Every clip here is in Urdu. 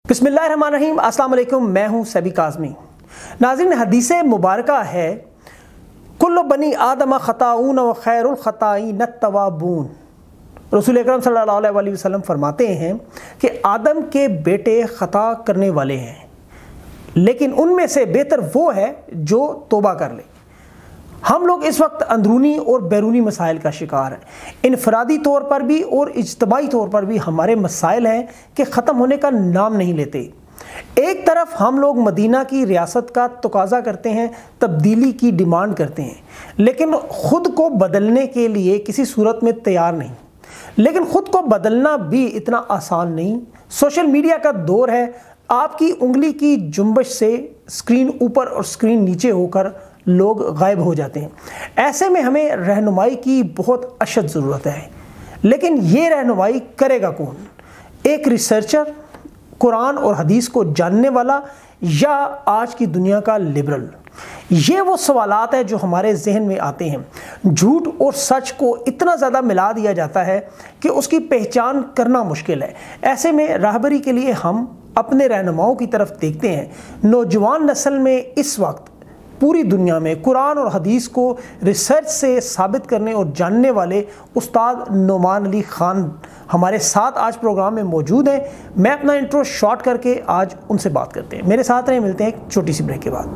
बिस्मिल्लाहिर्रहमानिर्रहीम। अस्सलाम वालेकुम। मैं हूँ sabee काज़मी। नाज़रीन, हदीस मुबारका है कुल्लु बनी आदम ख़ताऊन व खैरुल ख़ताईन तवाबून। रसूल अकरम सल्लल्लाहु अलैहि वसल्लम फरमाते हैं कि आदम के बेटे ख़ता करने वाले हैं, लेकिन उनमें से बेहतर वो है जो तौबा कर ले। हम लोग इस वक्त अंदरूनी और बैरूनी मसाइल का शिकार हैं। इनफरादी तौर पर भी और इज्तमाई तौर पर भी हमारे मसाइल हैं कि ख़त्म होने का नाम नहीं लेते। एक तरफ हम लोग मदीना की रियासत का तकाज़ा करते हैं, तब्दीली की डिमांड करते हैं, लेकिन ख़ुद को बदलने के लिए किसी सूरत में तैयार नहीं। लेकिन ख़ुद को बदलना भी इतना आसान नहीं। सोशल मीडिया का दौर है, आपकी उंगली की जुंबश से स्क्रीन ऊपर और स्क्रीन नीचे होकर लोग गायब हो जाते हैं। ऐसे में हमें रहनुमाई की बहुत अशद ज़रूरत है, लेकिन ये रहनुमाई करेगा कौन? एक रिसर्चर, कुरान और हदीस को जानने वाला, या आज की दुनिया का लिबरल? ये वो सवालात है जो हमारे जहन में आते हैं। झूठ और सच को इतना ज़्यादा मिला दिया जाता है कि उसकी पहचान करना मुश्किल है। ऐसे में राहबरी के लिए हम अपने रहनुमाओं की तरफ देखते हैं। नौजवान नस्ल में इस वक्त पूरी दुनिया में कुरान और हदीस को रिसर्च से साबित करने और जानने वाले उस्ताद नौमान अली ख़ान हमारे साथ आज प्रोग्राम में मौजूद हैं। मैं अपना इंट्रो शॉर्ट करके आज उनसे बात करते हैं। मेरे साथ रहें, मिलते हैं एक छोटी सी ब्रेक के बाद।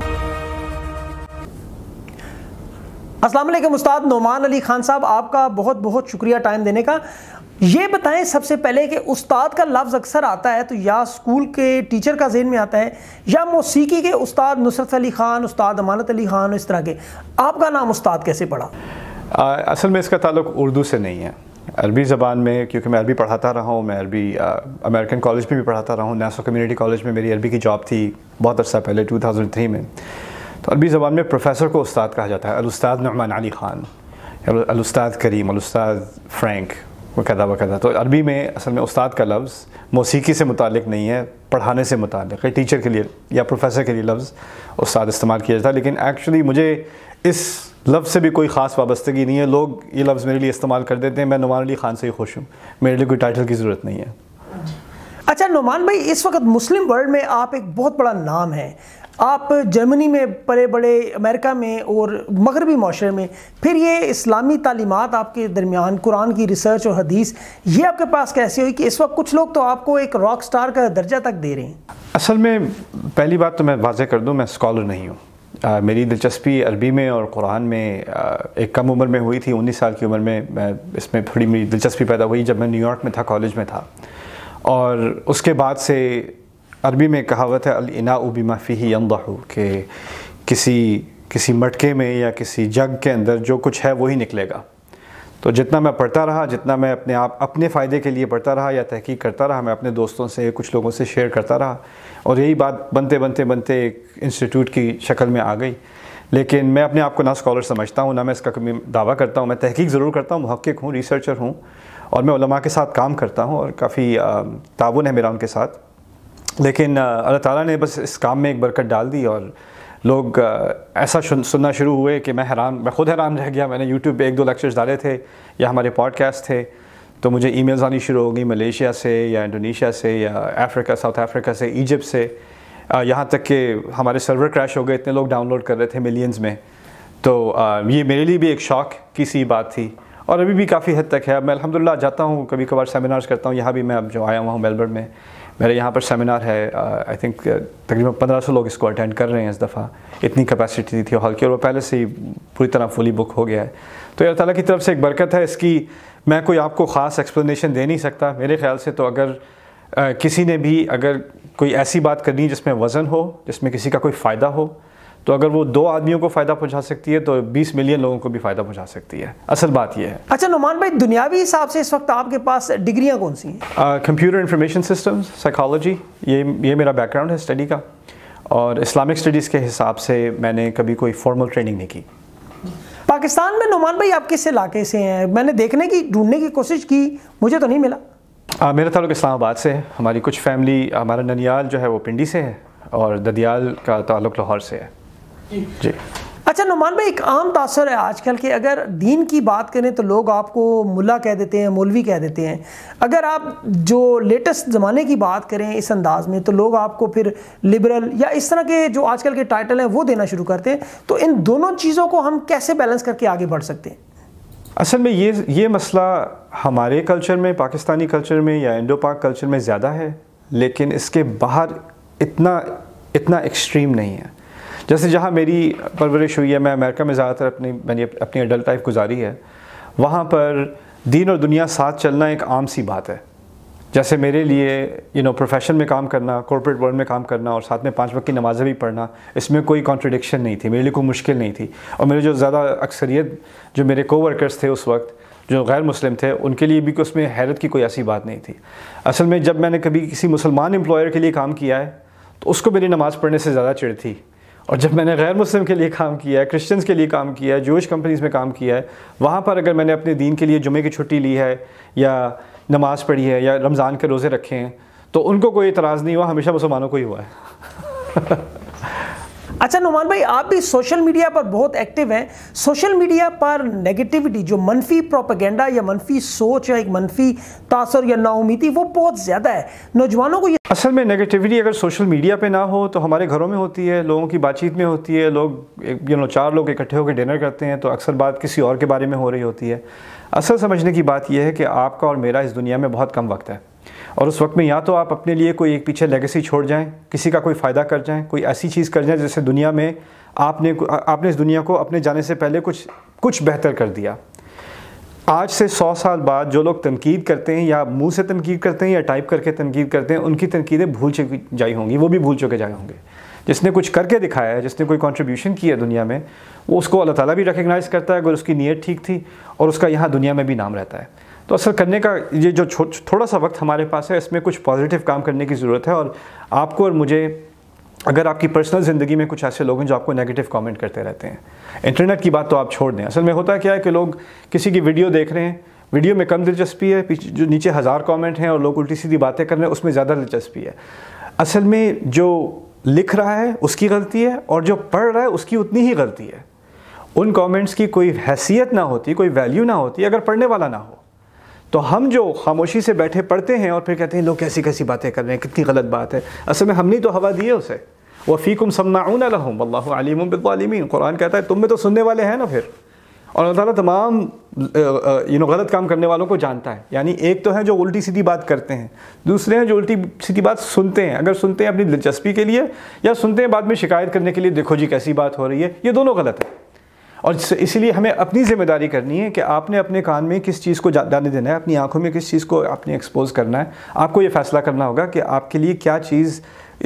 अस्सलाम वालेकुम उस्ताद नौमान अली ख़ान साहब, आपका बहुत बहुत शुक्रिया टाइम देने का। ये बताएं सबसे पहले कि उस्ताद का लफ्ज़ अक्सर आता है तो या स्कूल के टीचर का ज़हन में आता है, या मौसीकी के उस्ताद नुसरत अली ख़ान, उस्ताद अमानत अली ख़ान, इस तरह के। आपका नाम उस्ताद कैसे पड़ा? असल में इसका ताल्लुक़ उर्दू से नहीं है, अरबी ज़बान में, क्योंकि मैं अरबी पढ़ाता रहा हूँ। मैं अरबी अमेरिकन कॉलेज में भी पढ़ाता रहा हूँ। नेशनल कम्युनिटी कॉलेज में मेरी अरबी की जॉब थी बहुत अर्सा पहले, 2003 में। तो अरबी ज़बान में प्रोफेसर को उस्ताद कहा जाता है, अल-उस्ताद नूमान अली ख़ान, अल-उस्ताद करीम, अल-उस्ताद फ्रैंक वकदा वकदा। तो अरबी में असल में उस्ताद का लफ्ज़ मौसीकी से मुतालिक नहीं है, पढ़ाने से मुतालिक है। टीचर के लिए या प्रोफेसर के लिए लफ्ज़ उस्ताद इस्तेमाल किया जाता है, लेकिन एक्चुअली मुझे इस लफ्ज़ से भी कोई ख़ास वाबस्तगी नहीं है। लोग ये लफ्ज़ मेरे लिए इस्तेमाल कर देते हैं। मैं नौमान अली ख़ान से ही खुश हूँ, मेरे लिए कोई टाइटल की ज़रूरत नहीं है। अच्छा नौमान भाई, इस वक्त मुस्लिम वर्ल्ड में आप एक बहुत बड़ा नाम है। आप जर्मनी में पले बड़े, अमेरिका में और मगरबी माशरे में, फिर ये इस्लामी तालीमात आपके दरमियान, कुरान की रिसर्च और हदीस, ये आपके पास कैसे हुई कि इस वक्त कुछ लोग तो आपको एक रॉक स्टार का दर्जा तक दे रहे हैं? असल में पहली बात तो मैं वाज़ेह कर दूँ, मैं स्कॉलर नहीं हूँ। मेरी दिलचस्पी अरबी में और कुरान में एक कम उम्र में हुई थी। 19 साल की उम्र में मैं इसमें थोड़ी मेरी दिलचस्पी पैदा हुई जब मैं न्यूयॉर्क में था, कॉलेज में था। और उसके बाद से अरबी में कहावत है अल-इनाउ बिमा फ़ीही यंदहु, कि किसी मटके में या किसी जग के अंदर जो कुछ है वही निकलेगा। तो जितना मैं पढ़ता रहा, जितना मैं अपने फ़ायदे के लिए पढ़ता रहा या तहकीक करता रहा, मैं अपने दोस्तों से, कुछ लोगों से शेयर करता रहा, और यही बात बनते बनते बनते एक इंस्टीट्यूट की शक्ल में आ गई। लेकिन मैं अपने आप को ना स्कॉलर समझता हूँ, ना मैं इसका कभी दावा करता हूँ। मैं तहकीक ज़रूर करता हूँ, मुहक्किक हूँ, रिसर्चर हूँ, और मैं उलमा के साथ काम करता हूँ और काफ़ी ताउन है मेरा उनके साथ। लेकिन अल्लाह ताला ने बस इस काम में एक बरकत डाल दी, और लोग ऐसा सुनना शुरू हुए कि मैं खुद हैरान रह गया। मैंने यूट्यूब पे 1-2 लेक्चर्स डाले थे या हमारे पॉडकास्ट थे, तो मुझे ईमेल्स आनी शुरू हो गई मलेशिया से या इंडोनेशिया से या अफ्रीका, साउथ अफ्रीका से, इजिप्ट से, यहाँ तक कि हमारे सर्वर क्रैश हो गए, इतने लोग डाउनलोड कर रहे थे मिलियंस में। तो ये मेरे लिए भी एक शौक़ की सी बात थी, और अभी भी काफ़ी हद तक है। मैं अल्हम्दुलिल्लाह जाता हूँ, कभी कभार सेमिनार्स करता हूँ। यहाँ भी मैं अब जो आया हुआ हूँ मेलबर्न में, मेरे यहाँ पर सेमिनार है। आई थिंक तकरीबन 1500 लोग इसको अटेंड कर रहे हैं इस दफ़ा। इतनी कैपेसिटी थी हॉल की, और वो पहले से ही पूरी तरह फुली बुक हो गया है। तो अल्लाह ताला की तरफ से एक बरकत है। इसकी मैं कोई आपको ख़ास एक्सप्लेनेशन दे नहीं सकता। मेरे ख़्याल से तो अगर किसी ने भी अगर कोई ऐसी बात करनी जिसमें वज़न हो, जिसमें किसी का कोई फ़ायदा हो, तो अगर वो 2 आदमियों को फ़ायदा पहुंचा सकती है तो 20 मिलियन लोगों को भी फ़ायदा पहुंचा सकती है। असल बात ये है। अच्छा नौमान भाई, दुनियावी हिसाब से इस वक्त आपके पास डिग्रियां कौन सी हैं? कंप्यूटर इंफॉर्मेशन सिस्टम्स, साइकोलॉजी, ये मेरा बैकग्राउंड है स्टडी का। और इस्लामिक स्टडीज़ के हिसाब से मैंने कभी कोई फॉर्मल ट्रेनिंग नहीं की। पाकिस्तान में नौमान भाई आप किस इलाके से हैं? मैंने ढूंढने की कोशिश की, मुझे तो नहीं मिला। मेरा ताल्लुक़ इस्लामाबाद से है। हमारी कुछ फैमिली, हमारा ननियाल जो है वो पिंडी से है, और ददियाल का ताल्लुक़ लाहौर से है। जी। अच्छा نعمان بھائی، ایک عام تاثر ہے آج کل کہ اگر دین کی بات کریں تو لوگ آپ کو ملا کہہ دیتے ہیں، مولوی کہہ دیتے ہیں. اگر آپ جو لیٹسٹ زمانے کی بات کریں اس انداز میں تو لوگ آپ کو پھر لبرل یا اس طرح کے جو آج کل کے ٹائٹل ہیں وہ دینا شروع کرتے ہیں. تو ان دونوں چیزوں کو ہم کیسے بیلنس کر کے آگے بڑھ سکتے ہیں؟ اصل میں یہ مسئلہ ہمارے کلچر میں، پاکستانی کلچر میں یا انڈو پاک کلچر میں زیادہ ہے، لیکن اس کے باہر اتنا ایکسٹریم نہیں ہے. جیسے جہاں میری پرورش ہوئی ہے، میں امریکہ میں زیادہ تر میں نے اپنی ایڈلٹ لائف گزاری ہے، وہاں پر دین اور دنیا ساتھ چلنا ایک عام سی بات ہے. جیسے میرے لیے پروفیشن میں کام کرنا، کارپوریٹ ورلڈ میں کام کرنا اور ساتھ میں 5 وقت کی نمازیں بھی پڑھنا، اس میں کوئی کانٹرڈکشن نہیں تھی، میرے لیے کوئی مشکل نہیں تھی. اور میرے جو زیادہ اکثریت جو میرے کو ورکرز تھے اس وقت جو غیر مسلم تھے، ان کے لیے بھی اس میں حیرت کی کوئی ایسی بات نہیں تھی. اصل میں جب میں نے کبھی کسی مسلمان امپلائر کے لیے کام کیا ہے تو اس کو میری نماز پڑھنے سے زیادہ چڑ تھی، اور جب میں نے غیر مسلم کے لیے کام کیا ہے، کرسچنز کے لیے کام کیا ہے، جوش کمپنیز میں کام کیا ہے، وہاں پر اگر میں نے اپنے دین کے لیے جمعے کی چھٹی لی ہے یا نماز پڑھی ہے یا رمضان کے روزے رکھے ہیں تو ان کو کوئی اعتراض نہیں ہوا، ہمیشہ مسلمانوں کو ہی ہوا ہے. اچھا نعمان بھائی، آپ بھی سوشل میڈیا پر بہت ایکٹیو ہیں. سوشل میڈیا پر نیگیٹیوٹی، جو منفی پروپیگنڈا یا منفی سوچ یا ایک منفی تاثر یا نا امیدی، وہ بہت زیادہ ہے نوجوانوں کو. اصل میں نیگیٹیوٹی اگر سوشل میڈیا پہ نہ ہو تو ہمارے گھروں میں ہوتی ہے، لوگوں کی بات چیت میں ہوتی ہے. لوگ 4 لوگ اکٹھے ہو کے ڈنر کرتے ہیں تو اکثر بات کسی اور کے بارے میں ہو رہی ہوتی ہے. اصل سمجھنے کی بات یہ ہے کہ آپ کا اور میرا اس دنیا میں بہت کم وقت ہے، اور اس وقت میں یا تو آپ اپنے لیے کوئی ایک پیچھے لیگیسی چھوڑ جائیں، کسی کا کوئی فائدہ کر جائیں، کوئی ایسی چیز کر جائیں جیسے دنیا میں آپ نے اس دنیا کو اپنے جانے سے پہلے کچھ بہتر کر دیا. آج سے 100 سال بعد جو لوگ تنقید کرتے ہیں یا منہ سے تنقید کرتے ہیں یا ٹائپ کر کے تنقید کرتے ہیں، ان کی تنقیدیں بھول چکی جائی ہوں گی، وہ بھی بھول چکے جائے ہوں گے. جس نے کچھ کر کے دکھایا ہے، جس نے کوئی کنٹریبیوشن کی ہے دنیا میں، وہ اس کو اللہ تعالیٰ بھی ریکگنائز کرتا ہے اگر اس کی نیت ٹھیک تھی، اور اس کا یہاں دنیا میں بھی نام رہتا ہے. تو اصل کرنے کا یہ جو تھوڑا سا وقت ہمارے پاس ہے، اس میں کچھ پازیٹیو کام کرنے کی ضرورت ہے. اور آپ کو اور مجھے، اگر آپ کی پرسنل زندگی میں کچھ ایسے لوگ ہیں جو آپ کو نیگیٹیو کامنٹ کرتے رہتے ہیں، انٹرنیٹ کی بات تو آپ چھوڑ دیں. اصل میں ہوتا کیا ہے کہ لوگ کسی کی ویڈیو دیکھ رہے ہیں، ویڈیو میں کم دلچسپی ہے، جو نیچے 1000 کامنٹ ہیں اور لوگ الٹی سیدھی باتیں کر رہے ہیں، اس میں زیادہ دلچسپی ہے. اصل میں جو لکھ رہا ہے اس کی غلطی ہے، اور جو پڑھ رہا ہے اس کی اتنی ہی غلطی ہے. ان کامنٹس کی کوئی حیثیت نہ ہوتی، کوئی ویلیو نہ ہوتی اگر پڑھنے والا نہ ہو. تو ہم جو خاموشی سے بیٹھے پڑھتے ہیں اور پھر کہتے ہیں لوگ کیسی باتیں کر رہے ہیں، کتنی غلط بات ہے. اصل میں ہم نے تو ہوا دی ہے اسے. وَفِيكُمْ سَمَّاعُونَ لَهُمْ وَاللَّهُ عَلِيمٌ بِالظَّالِمِينَ. قرآن کہتا ہے تم میں تو سننے والے ہیں نا پھر. اور اللہ تعالیٰ تمام غلط کام کرنے والوں کو جانتا ہے. یعنی ایک تو ہے جو الٹی سیدھی بات کرتے ہیں، دوسرے ہیں جو الٹی سیدھی بات سنتے ہیں. اگر سنتے ہیں اپنی دلچسپی کے لیے یا سنتے ہیں بعد میں شکایت کرنے کے لیے، دیکھو جی کیسی بات ہو رہی ہے، یہ دونوں غلط ہے. اور اسی لیے ہمیں اپنی ذمہ داری کرنی ہے کہ آپ نے اپنے کان میں کس چیز کو جانے دینا ہے، اپنی آنکھوں میں کس چیز کو آپ نے ایکسپوز کرنا ہے. آپ کو یہ فیصلہ کرنا ہوگا کہ آپ کے لیے کیا چیز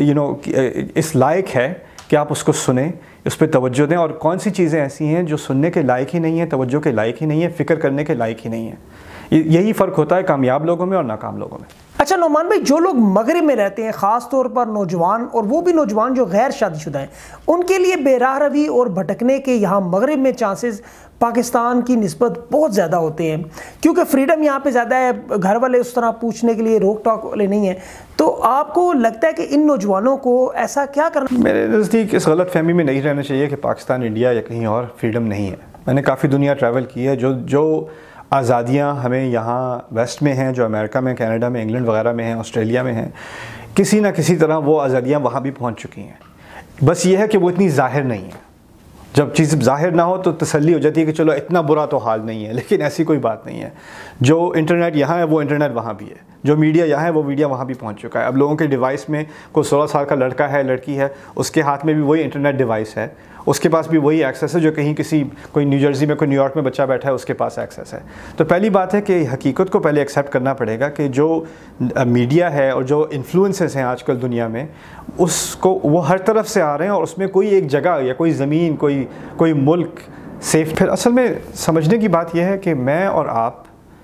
اس لائق ہے کہ آپ اس کو سنیں، اس پہ توجہ دیں، اور کون سی چیزیں ایسی ہیں جو سننے کے لائق ہی نہیں ہیں، توجہ کے لائق ہی نہیں ہیں، فکر کرنے کے لائق ہی نہیں ہیں. یہی فرق ہوتا ہے کامیاب لوگوں میں اور ناکام لوگوں میں. اچھا نعمان بھائی، جو لوگ مغرب میں رہتے ہیں، خاص طور پر نوجوان، اور وہ بھی نوجوان جو غیر شادی شدہ ہیں، ان کے لیے بے راہ روی اور بھٹکنے کے یہاں مغرب میں چانسز پاکستان کی نسبت بہت زیادہ ہوتے ہیں، کیونکہ فریڈم یہاں پہ زیادہ ہے، گھر والے اس طرح پوچھنے کے لیے روک ٹوک والے نہیں ہیں. تو آپ کو لگتا ہے کہ ان نوجوانوں کو ایسا کیا کرنا؟ میرے نزدیک اس غلط فہمی میں نہیں رہنا چاہیے کہ پاکستان، انڈیا یا کہیں اور فریڈم نہیں ہے. میں نے کافی دنیا ٹریول کی ہے. جو آزادیاں ہمیں یہاں ویسٹ میں ہیں، جو امریکہ میں، کینیڈا میں، انگلینڈ وغیرہ میں ہیں، آسٹریلیا میں ہیں، کسی نہ کسی طرح وہ آزادیاں وہاں بھی پہنچ چکی ہیں. بس یہ ہے کہ وہ اتنی ظاہر نہیں ہے. جب چیز ظاہر نہ ہو تو تسلی ہو جاتی ہے کہ چلو اتنا برا تو حال نہیں ہے، لیکن ایسی کوئی بات نہیں ہے. جو انٹرنیٹ یہاں ہے وہ انٹرنیٹ وہاں بھی ہے، جو میڈیا یہاں ہے وہ میڈیا وہاں بھی پہنچ چکا ہے. اب لوگوں کے ڈیوائس میں کوئی 16 سال کا لڑکا ہے، لڑکی ہے، اس کے ہاتھ میں بھی وہی انٹرنیٹ ڈیوائس ہے، اس کے پاس بھی وہی ایکسیس ہے جو کہیں کوئی نیو جرسی میں، کوئی نیو یارک میں بچہ بیٹھا ہے اس کے پاس ایکسیس ہے. تو پہلی بات ہے کہ حقیقت کو پہلے ایکسیپٹ کرنا پڑے گا کہ جو میڈیا ہے اور جو انفلوئنسز ہیں آج کل دنیا میں، اس کو وہ ہر طرف سے آ رہے ہیں، اور اس میں کوئی ایک جگہ یا کوئی زمین، کوئی ملک سیف. پھر اصل میں سمجھنے کی بات یہ ہے کہ میں اور آپ،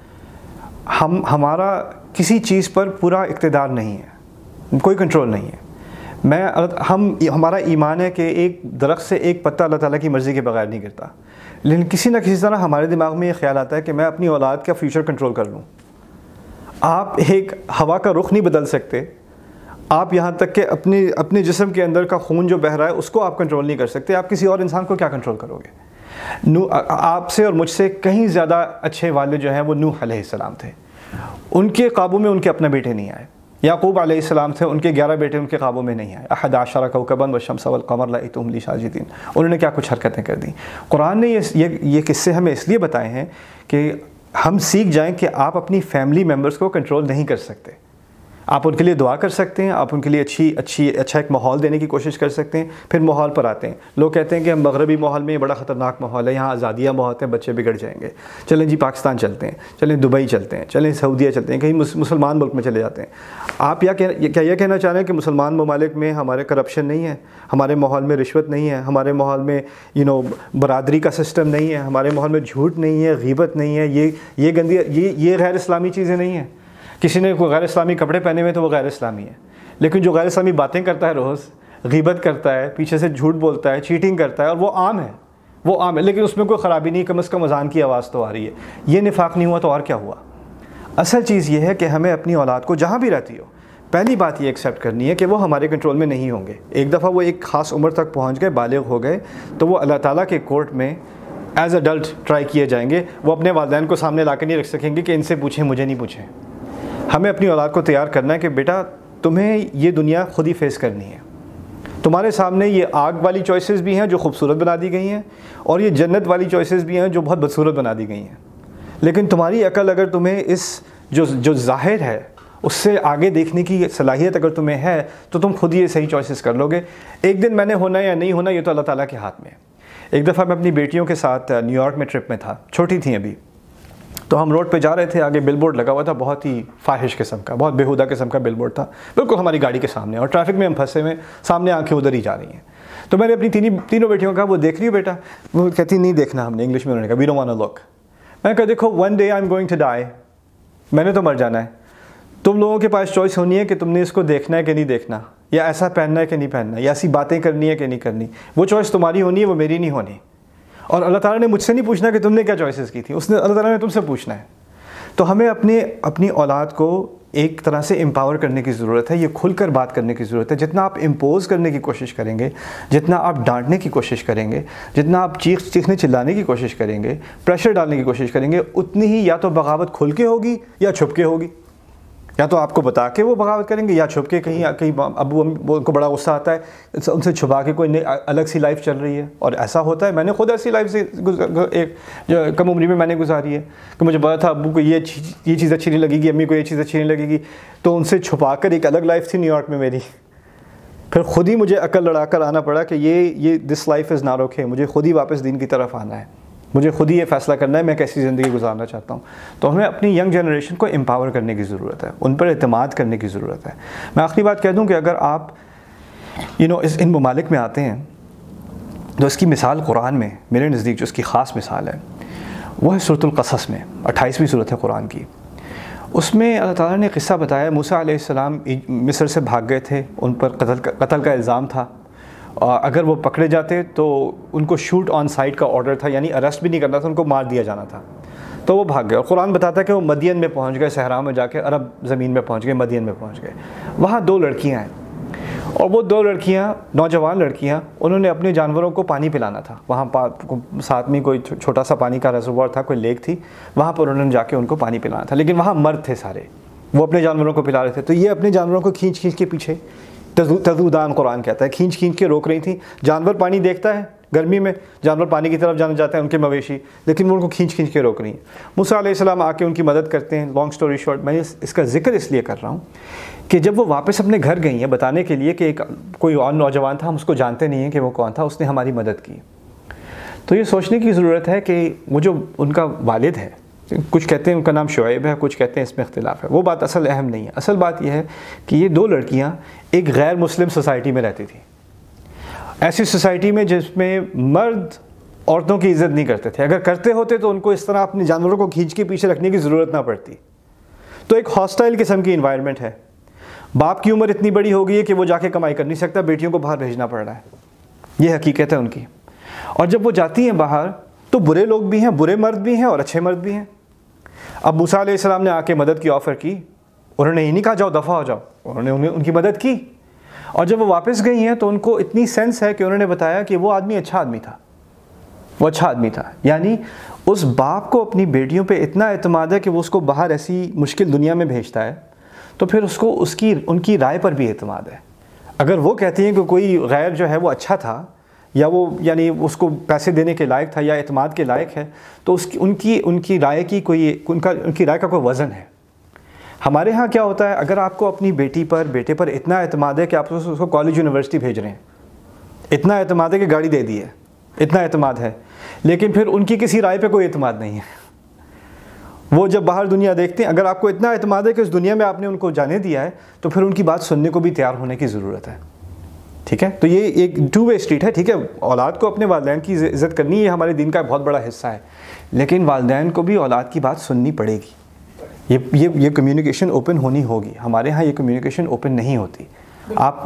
ہمارا کسی چیز پر پورا اقتدار نہیں ہے، کوئی کنٹرول نہیں ہے. ہمارا ایمان ہے کہ ایک درخت سے ایک پتا اللہ تعالیٰ کی مرضی کے بغیر نہیں گرتا، لیکن کسی نہ کسی طرح ہمارے دماغ میں یہ خیال آتا ہے کہ میں اپنی اولاد کا فیوچر کنٹرول کر لوں. آپ ایک ہوا کا رخ نہیں بدل سکتے، آپ یہاں تک کہ اپنے جسم کے اندر کا خون جو بہہ رہا ہے اس کو آپ کنٹرول نہیں کر سکتے، آپ کسی اور انسان کو کیا کنٹرول کرو گے؟ آپ سے اور مجھ سے کہیں زیادہ اچھے والد جو ہیں وہ نوح علیہ السلام تھے، ان کے قابو میں ان کے اپنے بیٹے نہیں آئے۔ یعقوب علیہ السلام تھے، ان کے 11 بیٹے ان کے قابو میں نہیں آئے۔ 11 کوكبا والشمس والقمر رأيتهم لي ساجدين، انہوں نے کیا کچھ حرکتیں کر دیں۔ قرآن نے یہ قصے ہمیں اس لیے بتائے ہیں کہ ہم سیکھ جائیں کہ آپ اپنی فیملی ممبرس کو کنٹرول نہیں کر سکتے، آپ ان کے لیے دعا کر سکتے ہیں، آپ ان کے لیے اچھا ایک ماحول دینے کی کوشش کر سکتے ہیں۔ پھر ماحول پر آتے ہیں، لوگ کہتے ہیں کہ ہم مغربی ماحول میں، یہ بڑا خطرناک ماحول ہے، یہاں آزادیاں بہت ہیں، بچے بگڑ جائیں گے، چلیں جی پاکستان چلتے ہیں، چلیں دبئی چلتے ہیں، چلیں سعودیہ چلتے ہیں، کہیں مسلمان ملک میں چلے جاتے ہیں۔ آپ کیا یہ کہنا چاہ رہے ہیں کہ مسلمان ممالک میں ہمارے کرپشن نہیں ہے، ہمارے ماحول میں رشوت نہیں ہے، ہمارے ماحول میں برادری کا سسٹم نہیں ہے، ہمارے ماحول میں جھوٹ نہیں ہے، غیبت نہیں ہے، یہ گندی یہ غیر اسلامی چیزیں نہیں ہیں؟ کسی نے کوئی غیر اسلامی کپڑے پہنے ہوئے تو وہ غیر اسلامی ہے، لیکن جو غیر اسلامی باتیں کرتا ہے، روز غیبت کرتا ہے، پیچھے سے جھوٹ بولتا ہے، چیٹنگ کرتا ہے، اور وہ عام ہے، لیکن اس میں کوئی خرابی نہیں، کم از کم اذان کی آواز تو آ رہی ہے۔ یہ نفاق نہیں ہوا تو اور کیا ہوا؟ اصل چیز یہ ہے کہ ہمیں اپنی اولاد کو جہاں بھی رہتی ہو، پہلی بات یہ ایکسیپٹ کرنی ہے کہ وہ ہمارے کنٹرول میں نہیں ہوں گے۔ ایک دفعہ وہ ایک خاص عمر تک پہنچ گئے، بالغ ہو گئے، تو وہ اللہ تعالیٰ کے کورٹ میں ایز اڈلٹ ٹرائی کیے جائیں گے۔ وہ اپنے والدین کو سامنے لا کے نہیں رکھ سکیں گے کہ ان سے پوچھیں، مجھے نہیں پوچھیں۔ ہمیں اپنی اولاد کو تیار کرنا ہے کہ بیٹا تمہیں یہ دنیا خود ہی فیس کرنی ہے، تمہارے سامنے یہ آگ والی چوائسز بھی ہیں جو خوبصورت بنا دی گئی ہیں، اور یہ جنت والی چوائسز بھی ہیں جو بہت بدصورت بنا دی گئی ہیں، لیکن تمہاری عقل اگر تمہیں اس جو ظاہر ہے اس سے آگے دیکھنے کی صلاحیت اگر تمہیں ہے تو تم خود یہ صحیح چوائسز کر لو گے۔ ایک دن میں نے ہونا یا نہیں ہونا یہ تو اللہ تعالیٰ کے ہاتھ میں ہے۔ ایک دفعہ میں اپنی بیٹیوں کے ساتھ نیو یارک میں ٹرپ میں تھا، چھوٹی تھیں ابھی، تو ہم روڈ پہ جا رہے تھے، آگے بل بورڈ لگا ہوا تھا، بہت ہی فاحش قسم کا، بہت بیہودہ قسم کا بل بورڈ تھا، بالکل ہماری گاڑی کے سامنے، اور ٹریفک میں ہم پھنسے ہوئے، سامنے آنکھیں ادھر ہی جا رہی ہیں۔ تو میں نے اپنی تینوں بیٹیوں کو کہا وہ دیکھ رہی ہو بیٹا؟ وہ کہتی نہیں دیکھنا ہم نے، انگلش میں انہوں نے کہا we don't want to look. میں نے کہا دیکھو one day I am going to die, میں نے تو مر جانا ہے، تم لوگوں کے پاس چوائس ہونی ہے کہ تم نے اس کو دیکھنا ہے کہ نہیں دیکھنا، یا ایسا پہننا ہے کہ نہیں پہننا، یا ایسی باتیں کرنی ہے کہ نہیں کرنی۔ وہ چوائس تمہاری ہونی ہے، وہ میری نہیں ہونی۔ اور اللہ تعالیٰ نے مجھ سے نہیں پوچھنا کہ تم نے کیا چوائسز کی تھیں، اللہ تعالیٰ نے تم سے پوچھنا ہے۔ تو ہمیں اپنی اولاد کو ایک طرح سے امپاور کرنے کی ضرورت ہے، یہ کھل کر بات کرنے کی ضرورت ہے۔ جتنا آپ امپوز کرنے کی کوشش کریں گے، جتنا آپ ڈانٹنے کی کوشش کریں گے، جتنا آپ چیخنے چلانے کی کوشش کریں گے، پریشر ڈالنے کی کوشش کریں گے، اتنی ہی یا تو بغاوت کھل کے ہوگی یا چھپ کے ہوگی۔ یا تو آپ کو بتا کے وہ بغاوت کریں گے، یا چھپ کے کہیں ابو ان کو بڑا غصہ آتا ہے، ان سے چھپا کے کوئی الگ سی لائف چل رہی ہے۔ اور ایسا ہوتا ہے، میں نے خود ایسی لائف سے ایک کم عمری میں نے گزاری ہے کہ مجھے پتا تھا ابو کو یہ چیز اچھی نہیں لگے گی، امی کو یہ چیز اچھی نہیں لگے گی، تو ان سے چھپا کر ایک الگ لائف تھی نیو یارک میں میری۔ پھر خود ہی مجھے عقل لڑا کر آنا پڑا کہ یہ this life is not okay, مجھے خود ہی واپس دین کی طرف آنا ہے، مجھے خود ہی یہ فیصلہ کرنا ہے میں کیسی زندگی گزارنا چاہتا ہوں۔ تو ہمیں اپنی ینگ جنریشن کو امپاور کرنے کی ضرورت ہے، ان پر اعتماد کرنے کی ضرورت ہے۔ میں آخری بات کہہ دوں کہ اگر آپ ان ممالک میں آتے ہیں تو اس کی مثال قرآن میں میرے نزدیک جو اس کی خاص مثال ہے وہ ہے سورۃ القصص میں، 28ویں سورت ہے قرآن کی۔ اس میں اللہ تعالیٰ نے قصہ بتایا، موسیٰ علیہ السلام مصر سے بھاگ گئے تھے، ان پر قتل کا الزام تھا، اگر وہ پکڑے جاتے تو ان کو شوٹ آن سائٹ کا آرڈر تھا، یعنی اریسٹ بھی نہیں کرنا تھا، ان کو مار دیا جانا تھا، تو وہ بھاگ گئے۔ اور قرآن بتاتا ہے کہ وہ مدین میں پہنچ گئے، صحرا میں جا کے عرب زمین میں پہنچ گئے، مدین میں پہنچ گئے۔ وہاں 2 لڑکیاں ہیں، اور وہ 2 لڑکیاں، نوجوان لڑکیاں، انہوں نے اپنے جانوروں کو پانی پلانا تھا۔ وہاں ساتھ میں کوئی چھوٹا سا پانی کا ریزروار تھا، کوئی لیک تھی، وہاں پر انہوں نے جا کے ان کو پانی پلانا تھا، لیکن وہاں مرد تھے سارے، وہ اپنے جانوروں کو پلا رہے تھے۔ تو یہ اپنے جانوروں کو کھینچ کے پیچھے، تذودان قرآن کہتا ہے، کھینچ کے روک رہی تھیں۔ جانور پانی دیکھتا ہے، گرمی میں جانور پانی کی طرف جانا چاہتے ہیں، ان کے مویشی، لیکن وہ ان کو کھینچ کے روک رہی ہیں۔ موسیٰ علیہ السلام آ کے ان کی مدد کرتے ہیں۔ لانگ سٹوری شارٹ، میں اس کا ذکر اس لیے کر رہا ہوں کہ جب وہ واپس اپنے گھر گئی ہیں بتانے کے لیے کہ کوئی اور نوجوان تھا، ہم اس کو جانتے نہیں ہیں کہ وہ کون تھا، اس نے ہماری مدد کی، تو یہ سوچنے کی ضرورت ہے کہ وہ جو ان کا والد ہے، کچھ کہتے ہیں ان کا نام شعیب ہے، کچھ کہتے ہیں اس میں اختلاف ہے، وہ بات اصل اہم نہیں ہے۔ اصل بات یہ ہے کہ یہ 2 لڑکیاں ایک غیر مسلم سوسائٹی میں رہتی تھیں، ایسی سوسائٹی میں جس میں مرد عورتوں کی عزت نہیں کرتے تھے، اگر کرتے ہوتے تو ان کو اس طرح اپنے جانوروں کو کھینچ کے پیچھے رکھنے کی ضرورت نہ پڑتی۔ تو ایک ہاسٹائل قسم کی انوائرمنٹ ہے، باپ کی عمر اتنی بڑی ہو گئی ہے کہ وہ جا کے کمائی کر نہیں سکتا، بیٹیوں کو باہر بھیجنا پڑ رہا ہے، یہ حقیقت ہے ان کی۔ اور جب وہ جاتی ہیں باہر تو برے لوگ بھی ہیں، برے مرد بھی ہیں اور اچھے مرد بھی ہیں۔ اب موسیٰ علیہ السلام نے آ کے مدد کی آفر کی، انہوں نے یہ نہیں کہا جاؤ دفع ہو جاؤ، انہوں نے ان کی مدد کی، اور جب وہ واپس گئی ہیں تو ان کو اتنی سینس ہے کہ انہوں نے بتایا کہ وہ آدمی اچھا آدمی تھا، وہ اچھا آدمی تھا. یعنی اس باپ کو اپنی بیٹیوں پہ اتنا اعتماد ہے کہ وہ اس کو باہر ایسی مشکل دنیا میں بھیجتا ہے، تو پھر اس کو ان کی رائے پر بھی اعتماد ہے. اگر وہ کہتی ہیں کہ کوئی غیر جو ہے وہ اچھا تھا، یا وہ یعنی اس کو پیسے دینے کے لائق تھا یا اعتماد کے لائق ہے، تو ان کی رائے کی ان کی رائے کا کوئی وزن ہے. ہمارے ہاں کیا ہوتا ہے، اگر آپ کو اپنی بیٹے پر اتنا اعتماد ہے کہ آپ اس کو کالج یونیورسٹی بھیج رہے ہیں، اتنا اعتماد ہے کہ گاڑی دے دی ہے، اتنا اعتماد ہے، لیکن پھر ان کی کسی رائے پہ کوئی اعتماد نہیں ہے. وہ جب باہر دنیا دیکھتے ہیں، اگر آپ کو اتنا اعتماد ہے کہ اس دنیا میں آپ نے ان کو جانے دیا ہے، تو پھر ان کی بات سننے کو بھی تیار ہونے کی ضرورت ہے. ٹھیک ہے، تو یہ ایک 2 وے اسٹریٹ ہے. ٹھیک ہے، اولاد کو اپنے والدین کی عزت کرنی، یہ ہمارے دین کا بہت بڑا حصہ ہے، لیکن والدین کو بھی اولاد کی بات سننی پڑے گی. یہ کمیونیکیشن اوپن ہونی ہوگی. ہمارے ہاں یہ کمیونیکیشن اوپن نہیں ہوتی. آپ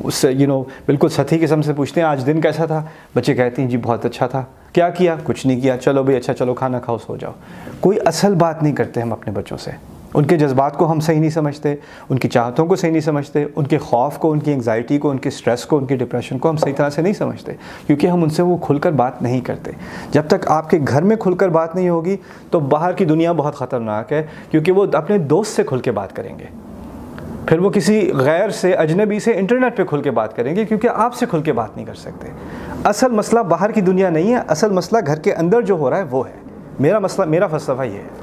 بالکل سطحی قسم سے پوچھتے ہیں آج دن کیسا تھا، بچے کہتے ہیں جی بہت اچھا تھا. کیا کیا؟ کچھ نہیں کیا. چلو بھائی اچھا، چلو کھانا کھاؤ سو جاؤ. کوئی اصل بات نہیں کرتے ہم اپنے بچوں سے. ان کے جذبات کو ہم صحیح نہیں سمجھتے، ان کی چاہتوں کو صحیح نہیں سمجھتے، ان کے خوف کو، ان کی انگزائٹی کو، ان کے سٹریس کو، ان کی ڈپریشن کو ہم صحیح طرح سے نہیں سمجھتے، کیونکہ ہم ان سے وہ کھل کر بات نہیں کرتے. جب تک آپ کے گھر میں کھل کر بات نہیں ہوگی تو باہر کی دنیا بہت خطرناک ہے، کیونکہ وہ اپنے دوست سے کھل کے بات کریں گے، پھر وہ کسی غیر سے، اجنبی سے انٹرنیٹ پہ کھل کے بات کریں گے، کیونکہ آپ سے کھل کے بات نہیں کر سکتے. اصل مسئلہ باہر کی دنیا نہیں ہے، اصل مسئلہ گھر کے اندر جو ہو رہا ہے وہ ہے. میرا فلسفہ یہ ہے.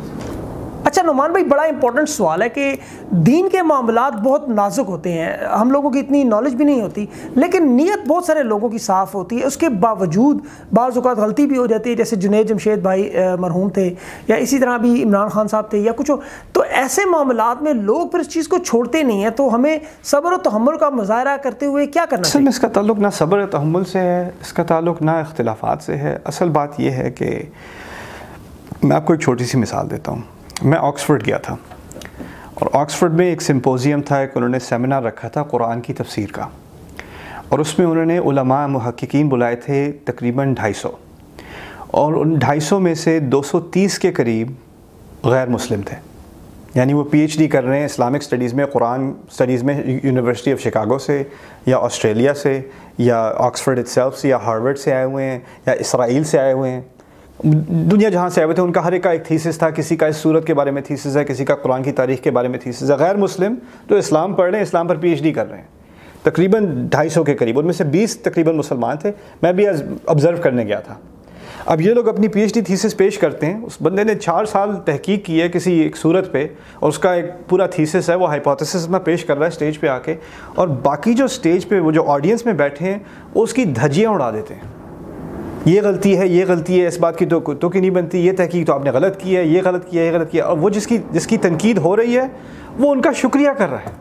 اچھا نعمان بھائی، بڑا امپورٹنٹ سوال ہے کہ دین کے معاملات بہت نازک ہوتے ہیں، ہم لوگوں کی اتنی نالج بھی نہیں ہوتی، لیکن نیت بہت سارے لوگوں کی صاف ہوتی ہے. اس کے باوجود بعض اوقات غلطی بھی ہو جاتی ہے، جیسے جنید جمشید بھائی مرحوم تھے، یا اسی طرح بھی عمران خان صاحب تھے، یا کچھ ہو. تو ایسے معاملات میں لوگ پھر اس چیز کو چھوڑتے نہیں ہیں. تو ہمیں صبر و تحمل کا مظاہرہ کرتے ہوئے کیا کرنا چاہیے؟ اس کا تعلق نہ صبر و تحمل سے ہے، اس کا تعلق نہ اختلافات سے ہے. اصل بات یہ ہے کہ میں آپ کو ایک چھوٹی سی مثال دیتا ہوں. میں آکسفورڈ گیا تھا، اور آکسفورڈ میں ایک سمپوزیم تھا، ایک انہوں نے سیمینار رکھا تھا قرآن کی تفسیر کا، اور اس میں انہوں نے علماء محققین بلائے تھے تقریباً 250، اور ان 250 میں سے 230 کے قریب غیر مسلم تھے. یعنی وہ پی ایچ ڈی کر رہے ہیں اسلامک اسٹڈیز میں، قرآن اسٹڈیز میں، یونیورسٹی آف شکاگو سے، یا آسٹریلیا سے، یا آکسفورڈ اٹسیلف سے، یا ہارورڈ سے آئے ہوئے ہیں، یا اسرائیل سے آئے ہوئے ہیں. دنیا جہاں سے آئے ہوئے تھے، ان کا ہر ایک کا ایک تھیسس تھا. کسی کا اس سورت کے بارے میں تھیسس ہے، کسی کا قرآن کی تاریخ کے بارے میں تھیسس ہے. غیر مسلم جو اسلام پڑھ رہے ہیں، اسلام پر پی ایچ ڈی کر رہے ہیں، تقریباً 250 کے قریب. ان میں سے 20 تقریباً مسلمان تھے. میں بھی آبزرو کرنے گیا تھا. اب یہ لوگ اپنی پی ایچ ڈی تھیسس پیش کرتے ہیں. اس بندے نے 4 سال تحقیق کی ہے کسی ایک صورت پہ، اور اس کا ایک پورا تھیسس ہے، وہ ہائپوتھیسس میں پیش کر رہا ہے اسٹیج پہ آ کے، اور باقی جو اسٹیج پہ وہ جو آڈینس میں بیٹھے ہیں وہ اس کی دھجیاں اڑا دیتے ہیں. یہ غلطی ہے، یہ غلطی ہے، اس بات کی تو کی نہیں بنتی، یہ تحقیق تو آپ نے غلط کی ہے، یہ غلط کیا، یہ غلط کیا. اور وہ جس کی تنقید ہو رہی ہے وہ ان کا شکریہ کر رہا ہے.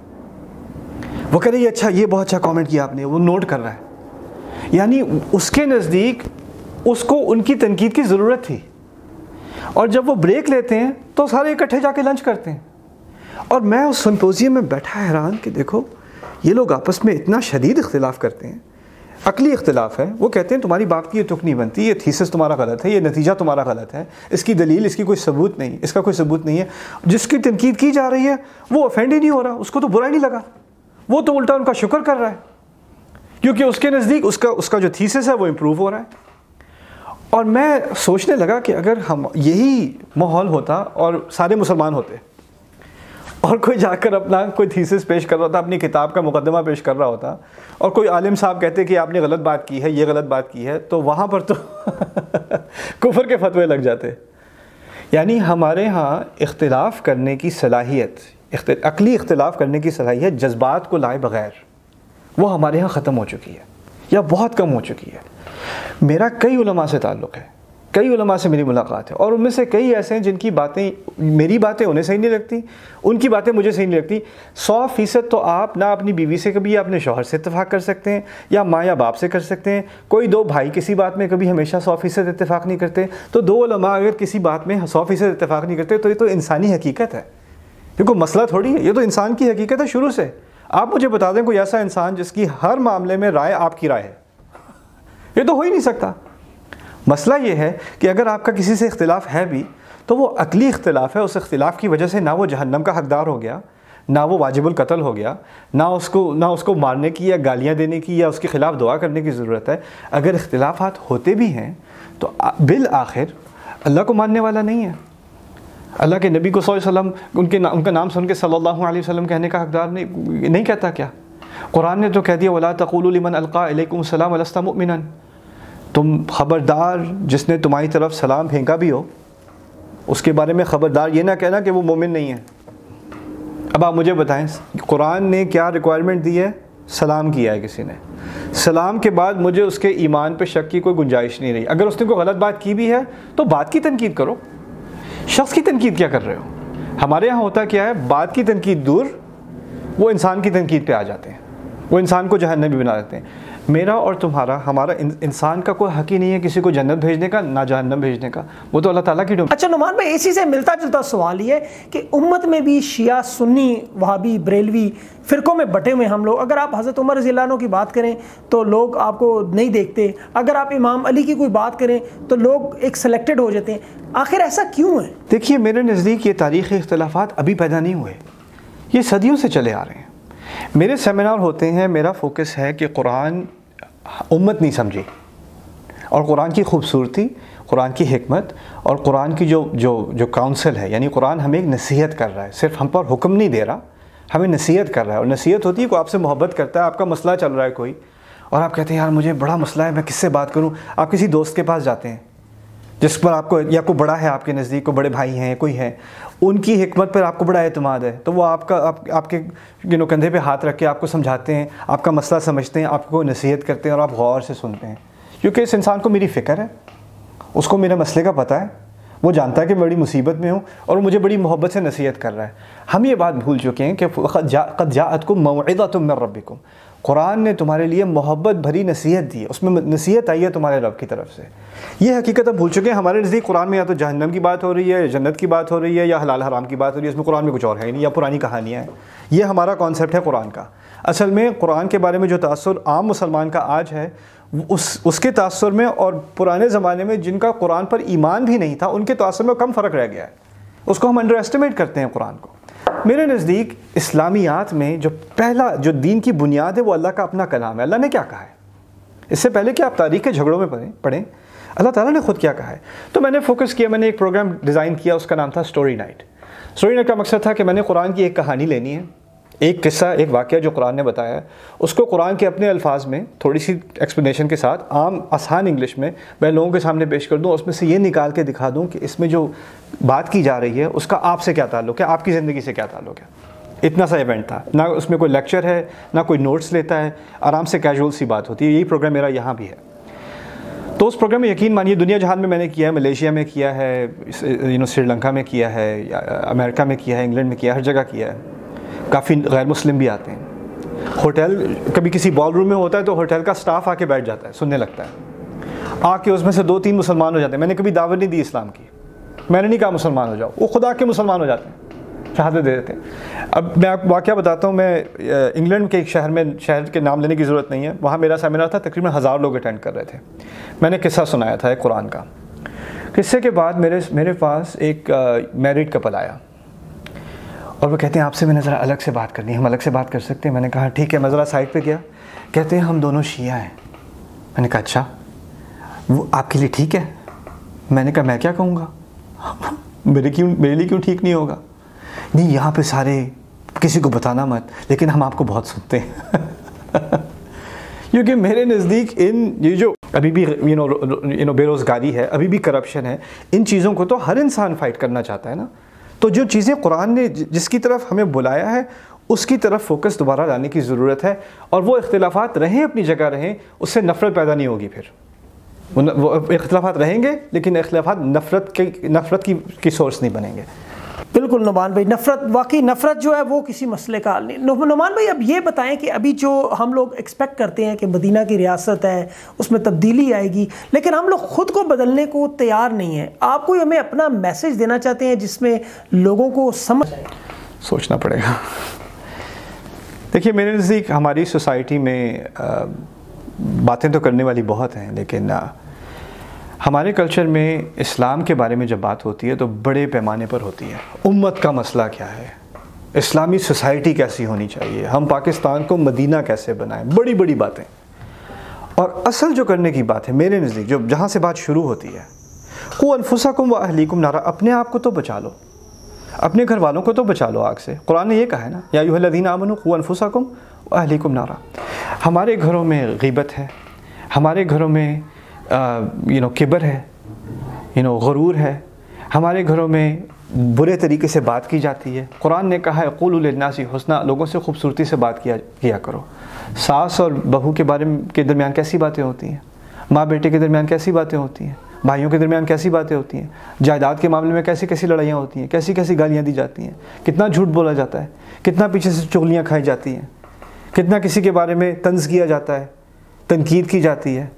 وہ کہہ رہے ہیں اچھا، یہ بہت اچھا کامنٹ کیا آپ نے، وہ نوٹ کر رہا ہے. یعنی اس کے نزدیک اس کو ان کی تنقید کی ضرورت تھی. اور جب وہ بریک لیتے ہیں تو سارے اکٹھے جا کے لنچ کرتے ہیں. اور میں اس سمپوزیم میں بیٹھا حیران کہ دیکھو یہ لوگ آپس میں اتنا شدید اختلاف کرتے ہیں. عقلی اختلاف ہے. وہ کہتے ہیں تمہاری بات کی یہ تک نہیں بنتی، یہ تھیسس تمہارا غلط ہے، یہ نتیجہ تمہارا غلط ہے، اس کی دلیل، اس کی کوئی ثبوت نہیں، اس کا کوئی ثبوت نہیں ہے. جس کی تنقید کی جا رہی ہے وہ افینڈ ہی نہیں ہو رہا، اس کو تو برا ہی نہیں لگا، وہ تو الٹا ان کا شکر کر رہا ہے، کیونکہ اس کے نزدیک اس کا جو تھیسس ہے وہ امپروو ہو رہا ہے. اور میں سوچنے لگا کہ اگر ہم یہی ماحول ہوتا اور سارے مسلمان ہوتے، اور کوئی جا کر اپنا کوئی تھیسس پیش کر رہا ہوتا، اپنی کتاب کا مقدمہ پیش کر رہا ہوتا، اور کوئی عالم صاحب کہتے کہ آپ نے غلط بات کی ہے، یہ غلط بات کی ہے، تو وہاں پر تو کفر کے فتوے لگ جاتے. یعنی ہمارے ہاں اختلاف کرنے کی صلاحیت، عقلی اختلاف کرنے کی صلاحیت جذبات کو لائے بغیر، وہ ہمارے ہاں ختم ہو چکی ہے یا بہت کم ہو چکی ہے. میرا کئی علماء سے تعلق ہے، کئی علماء سے میری ملاقات ہے، اور ان میں سے کئی ایسے ہیں جن کی باتیں، میری باتیں انہیں صحیح نہیں لگتی، ان کی باتیں مجھے صحیح نہیں لگتی. 100% تو آپ نہ اپنی بیوی سے کبھی یا اپنے شوہر سے اتفاق کر سکتے ہیں، یا ماں یا باپ سے کر سکتے ہیں. کوئی 2 بھائی کسی بات میں کبھی ہمیشہ 100% اتفاق نہیں کرتے. تو 2 علماء اگر کسی بات میں 100% اتفاق نہیں کرتے تو یہ تو انسانی حقیقت ہے، یہ کوئی مسئلہ تھوڑی ہے، یہ تو انسان کی حقیقت ہے شروع سے. آپ مجھے بتا دیں کوئی ایسا انسان جس کی ہر معاملے میں رائے آپ کی رائے ہے، یہ تو ہو ہی نہیں سکتا. مسئلہ یہ ہے کہ اگر آپ کا کسی سے اختلاف ہے بھی تو وہ عقلی اختلاف ہے. اس اختلاف کی وجہ سے نہ وہ جہنم کا حقدار ہو گیا، نہ وہ واجب القتل ہو گیا، نہ اس کو مارنے کی یا گالیاں دینے کی یا اس کے خلاف دعا کرنے کی ضرورت ہے۔ اگر اختلافات ہوتے بھی ہیں تو بالآخر اللہ کو ماننے والا نہیں ہے، اللہ کے نبی کو صلی اللہ علیہ وسلم ان کا نام سن کے صلی اللہ علیہ وسلم کہنے کا حقدار نہیں کہتا کیا؟ قرآن نے تو کہہ دیا وَلَا تَقُولُوا لِمَنْ أَلْقَىٰ إِلَيْكُمُ السَّلَامَ لَسْتَ مُؤْمِنًا، تم خبردار جس نے تمہاری طرف سلام پھینکا بھی ہو اس کے بارے میں خبردار یہ نہ کہنا کہ وہ مومن نہیں ہے۔ اب آپ مجھے بتائیں قرآن نے کیا ریکوائرمنٹ دی ہے؟ سلام کیا ہے کسی نے، سلام کے بعد مجھے اس کے ایمان پہ شک کی کوئی گنجائش نہیں رہی۔ اگر اس نے کوئی غلط بات کی بھی ہے تو بات کی تنقید کرو، شخص کی تنقید کیا کر رہے ہو؟ ہمارے یہاں ہوتا کیا ہے، بات کی تنقید دور، وہ انسان کی تنقید پہ آ جاتے ہیں، وہ انسان کو جہنمی بنا دیتے ہیں۔ میرا اور تمہارا، ہمارا انسان کا کوئی حق ہی نہیں ہے کسی کو جنت بھیجنے کا نہ جہنم بھیجنے کا، وہ تو اللہ تعالیٰ کی ڈومین۔ اچھا نعمان بھائی، اسی سے ملتا جلتا سوال یہ ہے کہ امت میں بھی شیعہ، سنی، وہابی، بریلوی فرقوں میں بٹے ہوئے ہم لوگ۔ اگر آپ حضرت عمر رضی اللہ عنہ کی بات کریں تو لوگ آپ کو نہیں دیکھتے، اگر آپ امام علی کی کوئی بات کریں تو لوگ ایک سلیکٹڈ ہو جاتے ہیں، آخر ایسا کیوں ہے؟ دیکھیے میرے نزدیک یہ تاریخی اختلافات ابھی پیدا نہیں ہوئے، یہ صدیوں سے چلے آ رہے ہیں۔ میرے سیمینار ہوتے ہیں، میرا فوکس ہے کہ قرآن امت نہیں سمجھی، اور قرآن کی خوبصورتی، قرآن کی حکمت اور قرآن کی جو کاؤنسل ہے، یعنی قرآن ہمیں ایک نصیحت کر رہا ہے، صرف ہم پر حکم نہیں دے رہا، ہمیں نصیحت کر رہا ہے۔ اور نصیحت ہوتی ہے کوئی آپ سے محبت کرتا ہے، آپ کا مسئلہ چل رہا ہے کوئی، اور آپ کہتے ہیں یار مجھے بڑا مسئلہ ہے، میں کس سے بات کروں؟ آپ کسی دوست کے پاس جاتے ہیں جس پر آپ کو، یا کوئی بڑا ہے آپ کے نزدیک، کوئی بڑے بھائی ہیں، کوئی ہے، ان کی حکمت پر آپ کو بڑا اعتماد ہے، تو وہ آپ کے کندھے پہ ہاتھ رکھ کے آپ کو سمجھاتے ہیں، آپ کا مسئلہ سمجھتے ہیں، آپ کو نصیحت کرتے ہیں اور آپ غور سے سنتے ہیں، کیونکہ اس انسان کو میری فکر ہے، اس کو میرے مسئلے کا پتہ ہے، وہ جانتا ہے کہ میں بڑی مصیبت میں ہوں اور وہ مجھے بڑی محبت سے نصیحت کر رہا ہے۔ ہم یہ بات بھول چکے ہیں کہ قد جاءتکم موعظۃ من ربکم، قرآن نے تمہارے لیے محبت بھری نصیحت دی ہے، اس میں نصیحت آئی ہے تمہارے رب کی طرف سے۔ یہ حقیقت اب بھول چکے ہیں۔ ہمارے نزدیک قرآن میں یا تو جہنم کی بات ہو رہی ہے، یا جنت کی بات ہو رہی ہے، یا حلال حرام کی بات ہو رہی ہے، اس میں قرآن میں کچھ اور ہے ہی نہیں، یا پرانی کہانیاں ہیں۔ یہ ہمارا کانسیپٹ ہے قرآن کا۔ اصل میں قرآن کے بارے میں جو تاثر عام مسلمان کا آج ہے، اس کے تاثر میں اور پرانے زمانے میں جن کا قرآن پر ایمان بھی نہیں تھا ان کے تاثر میں کم فرق رہ گیا ہے، اس کو ہم انڈر ایسٹیمیٹ کرتے ہیں قرآن کو۔ میرے نزدیک اسلامیات میں جو دین کی بنیاد ہے وہ اللہ کا اپنا کلام ہے۔ اللہ نے کیا کہا ہے؟ اس سے پہلے کہ آپ تاریخ کے جھگڑوں میں پڑھیں اللہ تعالیٰ نے خود کیا کہا ہے۔ تو میں نے فوکس کیا، میں نے ایک پروگرام ڈیزائن کیا، اس کا نام تھا اسٹوری نائٹ۔ اسٹوری نائٹ کا مقصد تھا کہ میں نے قرآن کی ایک کہانی لینی ہے، ایک قصہ، ایک واقعہ جو قرآن نے بتایا ہے، اس کو قرآن کے اپنے الفاظ میں تھوڑی سی ایکسپلینیشن کے ساتھ عام آسان انگلش میں لوگوں کے سامنے پیش کر دوں، اس میں سے یہ نکال کے دکھا دوں کہ اس میں جو بات کی جا رہی ہے اس کا آپ سے کیا تعلق ہے، آپ کی زندگی سے کیا تعلق ہے۔ اتنا سا ایونٹ تھا، نہ اس میں کوئی لیکچر ہے، نہ کوئی نوٹس لیتا ہے، آرام سے کیجول سی بات ہوتی ہے۔ یہی پروگرام میرا یہاں بھی ہے۔ تو اس پروگرام میں یقین مانیے دنیا جہان میں نے کیا ہے، ملیشیا میں کیا ہے، سری لنکا میں کیا ہے، امریکہ میں کیا ہے، انگلینڈ میں کیا ہے، ہر جگہ کیا ہے۔ کافی غیر مسلم بھی آتے ہیں۔ ہوٹل کبھی کسی بال روم میں ہوتا ہے تو ہوٹل کا سٹاف آ کے بیٹھ جاتا ہے، سننے لگتا ہے، آ کے اس میں سے 2-3 مسلمان ہو جاتے ہیں۔ میں نے کبھی دعوت نہیں دی اسلام کی، میں نے نہیں کہا مسلمان ہو جاؤ، وہ خدا کے مسلمان ہو جاتے ہیں، شہادت دے دیتے ہیں۔ اب میں آپ کو واقعہ بتاتا ہوں، میں انگلینڈ کے ایک شہر کے نام لینے کی ضرورت نہیں ہے، وہاں میرا سیمینار تھا، تقریباً 1000 لوگ اٹینڈ کر رہے تھے۔ میں نے قصہ سنایا تھا ایک قرآن کا۔ قصے کے بعد میرے پاس ایک میریڈ کپل آیا اور وہ کہتے ہیں آپ سے میں نے ذرا الگ سے بات کرنی ہے، ہم الگ سے بات کر سکتے ہیں؟ میں نے کہا ٹھیک ہے۔ میں ذرا سائڈ پہ گیا، کہتے ہیں ہم دونوں شیعہ ہیں۔ میں نے کہا اچھا، وہ آپ کے لیے ٹھیک ہے؟ میں نے کہا میں کیا کہوں گا، میرے لیے کیوں ٹھیک نہیں ہوگا؟ نہیں یہاں پہ سارے کسی کو بتانا مت، لیکن ہم آپ کو بہت سنتے ہیں۔ کیونکہ میرے نزدیک یہ جو ابھی بھی بے روزگاری ہے، ابھی بھی کرپشن ہے، ان چیزوں کو تو ہر انسان فائٹ کرنا چاہتا ہے نا۔ تو جو چیزیں قرآن نے جس کی طرف ہمیں بلایا ہے اس کی طرف فوکس دوبارہ لانے کی ضرورت ہے، اور وہ اختلافات رہیں اپنی جگہ رہیں، اس سے نفرت پیدا نہیں ہوگی۔ پھر وہ اختلافات رہیں گے لیکن اختلافات نفرت کی سورس نہیں بنیں گے۔ بالکل نعمان بھائی، واقعی نفرت جو ہے وہ کسی مسئلے کا حل نہیں۔ نعمان بھائی اب یہ بتائیں کہ ابھی جو ہم لوگ ایکسپیکٹ کرتے ہیں کہ مدینہ کی ریاست ہے اس میں تبدیلی آئے گی، لیکن ہم لوگ خود کو بدلنے کو تیار نہیں ہیں۔ آپ کوئی ہمیں اپنا میسج دینا چاہتے ہیں جس میں لوگوں کو سمجھ آئے؟ سوچنا پڑے گا۔ دیکھیے میرے نزدیک ہماری سوسائٹی میں باتیں تو کرنے والی بہت ہیں، لیکن ہمارے کلچر میں اسلام کے بارے میں جب بات ہوتی ہے تو بڑے پیمانے پر ہوتی ہے۔ امت کا مسئلہ کیا ہے، اسلامی سوسائٹی کیسی ہونی چاہیے، ہم پاکستان کو مدینہ کیسے بنائیں، بڑی بڑی باتیں. اور اصل جو کرنے کی بات ہے میرے نزدیک، جو جہاں سے بات شروع ہوتی ہے، قوا انفسکم واہلیکم نارا، اپنے آپ کو تو بچا لو، اپنے گھر والوں کو تو بچا لو آگ سے. قرآن نے یہ کہا ہے نا، یا ایھا الذین آمنوا قوا انفسکم واہلیکم نارا. ہمارے گھروں میں غیبت ہے، ہمارے گھروں میں کبر ہے، غرور ہے، ہمارے گھروں میں برے طریقے سے بات کی جاتی ہے. قرآن نے کہا ہے قولوا للناس حسنا، لوگوں سے خوبصورتی سے بات کیا کرو. ساس اور بہو کے درمیان کیسی باتیں ہوتی ہیں، ماں بیٹے کے درمیان کیسی باتیں ہوتی ہیں، بھائیوں کے درمیان کیسی باتیں ہوتی ہیں، جائیداد کے معاملے میں کیسی کیسی لڑائیاں ہوتی ہیں، کیسی کیسی گالیاں دی جاتی ہیں، کتنا جھوٹ بولا جاتا ہے، کتنا پیچھے سے چغلیاں کھائی جاتی ہیں، کتنا کسی کے بارے میں طنز کیا جاتا ہے، تنقید کی جاتی ہے،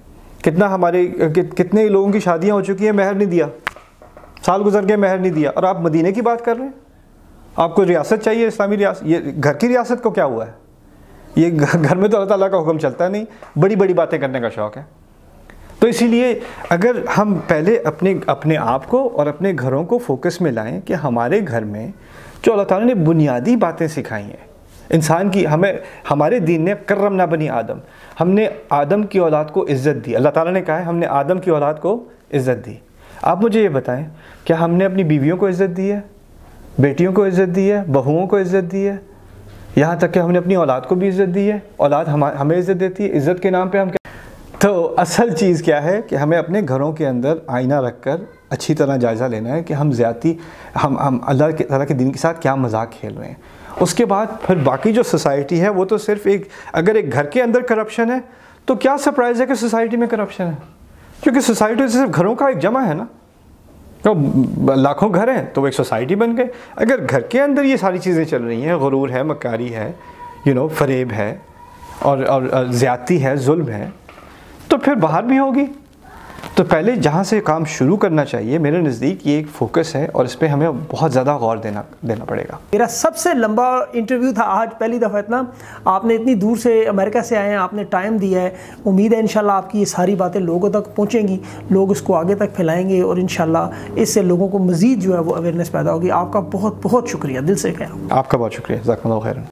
کتنے لوگوں کی شادیاں ہو چکی ہیں مہر نہیں دیا، سال گزر گئے مہر نہیں دیا، اور آپ مدینہ کی بات کر رہے ہیں. آپ کو ریاست چاہیے، اسلامی ریاست. یہ گھر کی ریاست کو کیا ہوا ہے؟ یہ گھر میں تو اللہ تعالیٰ کا حکم چلتا نہیں، بڑی بڑی باتیں کرنے کا شوق ہے. تو اسی لیے اگر ہم پہلے اپنے آپ کو اور اپنے گھروں کو فوکس میں لائیں کہ ہمارے گھر میں جو اللہ تعالیٰ نے بنیادی باتیں سکھائی ہیں انسان کی، ہمارے دین نے کرمنا بنی آدم، ہم نے آدم کی اولاد کو عزت دی. اللہ تعالیٰ نے کہا ہے ہم نے آدم کی اولاد کو عزت دی. آپ مجھے یہ بتائیں، کیا ہم نے اپنی بیویوں کو عزت دی ہے، بیٹیوں کو عزت دی ہے، بہوؤں کو عزت دی ہے، یہاں تک کہ ہم نے اپنی اولاد کو بھی عزت دی ہے؟ اولاد ہمیں عزت دیتی ہے؟ عزت کے نام پہ ہم کیا؟ تو اصل چیز کیا ہے کہ ہمیں اپنے گھروں کے اندر آئینہ رکھ کر اچھی طرح جائزہ لینا ہے کہ ہم ہم اللہ تعالیٰ کے دین کے ساتھ کیا مذاق کھیل رہے ہیں. اس کے بعد پھر باقی جو سوسائٹی ہے وہ تو صرف اگر ایک گھر کے اندر کرپشن ہے تو کیا سرپرائز ہے کہ سوسائٹی میں کرپشن ہے، کیونکہ سوسائٹی صرف گھروں کا ایک جمع ہے نا. تو لاکھوں گھر ہیں تو وہ ایک سوسائٹی بن گئے. اگر گھر کے اندر یہ ساری چیزیں چل رہی ہیں، غرور ہے، مکاری ہے، فریب ہے، اور زیادتی ہے، ظلم ہے، تو پھر باہر بھی ہوگی. تو پہلے جہاں سے کام شروع کرنا چاہیے میرے نزدیک یہ ایک فوکس ہے، اور اس پہ ہمیں بہت زیادہ غور دینا پڑے گا. میرا سب سے لمبا انٹرویو تھا آج، پہلی دفعہ اتنا آپ نے اتنی دور سے امریکہ سے آئے ہیں، آپ نے ٹائم دیا ہے. امید ہے انشاءاللہ آپ کی یہ ساری باتیں لوگوں تک پہنچیں گی، لوگ اس کو آگے تک پھیلائیں گے، اور انشاءاللہ اس سے لوگوں کو مزید جو ہے وہ اویئرنیس پیدا ہوگی. آپ کا بہت بہت شکریہ، دل سے کہہ رہا ہوں. آپ کا بہت شکریہ، جزاکم اللہ خیرا.